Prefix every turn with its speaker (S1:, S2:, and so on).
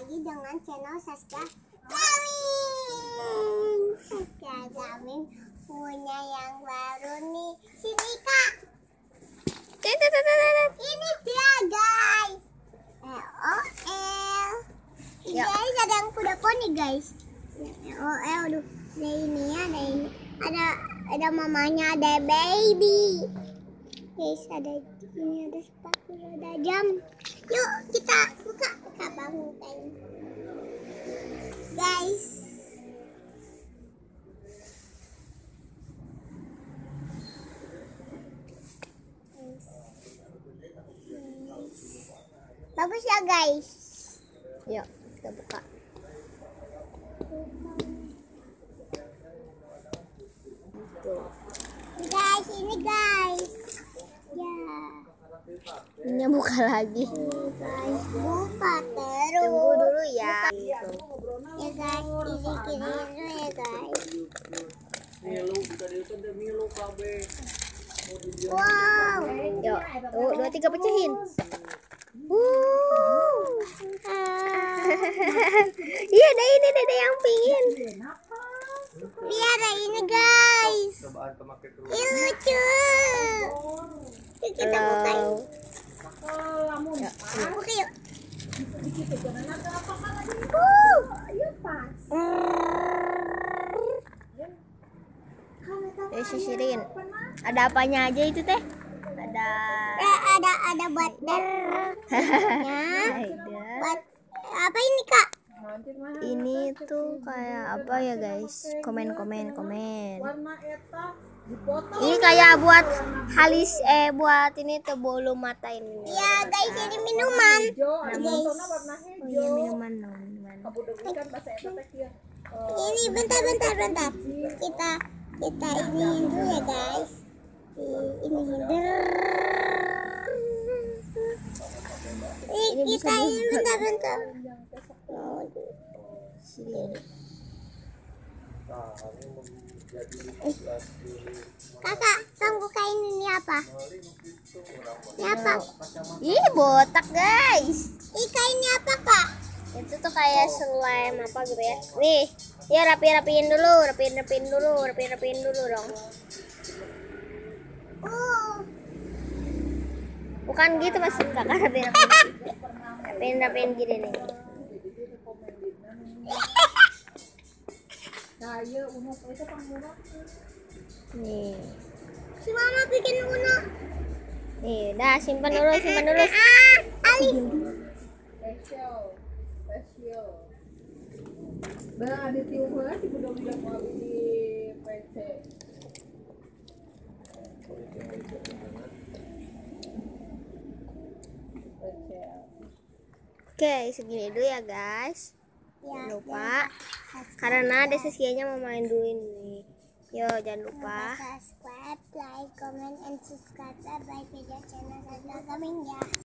S1: lagi dengan channel Saskia Gaming. Saskia Gaming punya yang baru nih. Sini Kak. Ini dia guys. LOL. Ini guys ada yang kuda poni guys. LOL aduh. Ada ini ya, ada mamanya, ada baby. Guys, ada ini, ada sepatu, ada jam. Yuk kita buka bangun time. Guys. Bagus ya guys.
S2: Yuk kita buka.
S1: Guys, ini guys. Ya.
S2: Ini buka lagi.
S1: Guys, buka terus.
S2: Tunggu dulu ya.
S1: Ya guys, ini kiri dulu ya guys. Wow.
S2: Yuk, tuh 2, 3 pecahin. Iya, ada yang pingin.
S1: Lihat ada ini guys. Ini lucu. Kita bukain. Buka yuk.
S2: Sisirin. Ada apanya aja itu teh?
S1: Ada buat buat apa ini Kak?
S2: Ini tuh kayak apa ya guys? Komen. Ini kayak buat halis buat ini tuh bolu mata ini.
S1: Iya guys, ini minuman.
S2: Guys. Oh iya minuman.
S1: Ini bentar. Kita ini dulu ya guys. Ini kita ini bentar. Kakak, kamu bukain ini apa? Ini apa?
S2: Ih, botak guys.
S1: Ini apa Kak?
S2: Itu tuh kayak slime apa gitu ya. Nih, ya rapiin dulu dong. Bukan gitu Mas, kakak rapiin gini nih. Nih.
S1: Si Mama bikin Uno.
S2: Nih, udah simpan dulu.
S1: Ali.
S2: Oke, segini dulu ya guys. Jangan lupa karena ada Saskianya mau main dulu ini. Yo, jangan lupa
S1: Subscribe, like, comment, and subscribe. Bye bye. Channel Saskia Gaming ya.